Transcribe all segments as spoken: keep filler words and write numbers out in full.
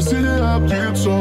синяя птица.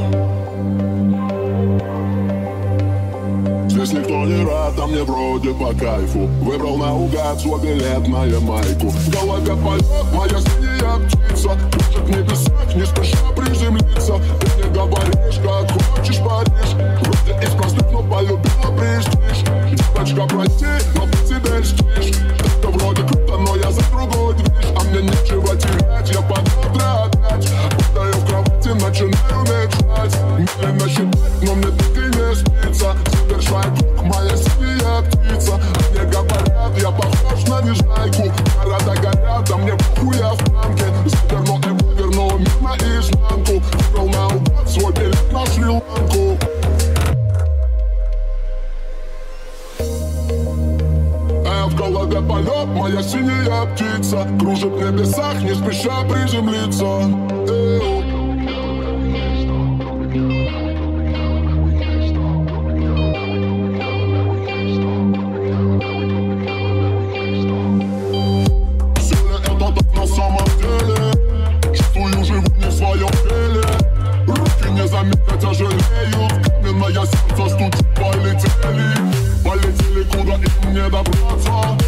Здесь никто не рад, а мне вроде по кайфу. Выбрал наугад свой билет на Ямайку. В голове полет, моя синяя птица. Кружит в небесах, не спеша приземлиться. Ты мне говоришь, как хочешь Париж. Вроде из простых, но полюбила престиж. Девочка, прости, но ты себе льстишь. Это вроде круто, но я за другой движ. А мне нечего терять, я под утро опять падаю в кровати, начинаю мечтать. Медленно считать, но мне так и не спится. Совершай круг, моя синяя птица. Мне говорят, я похож на нежнайку. Города горят, а мне похуй, я в танке. Завернул и вывернул мир наизнанку. Выбрал наугад свой билет на Шри-Ланку. В голове полет, моя синяя птица. Кружит в небесах, не спеша приземлиться. Эу. Все ли это так на самом деле? Чувствую, живу не в своем теле. Руки не заметно тяжелеют. Каменное сердце стучит, полетели. Полетели, куда им не добраться.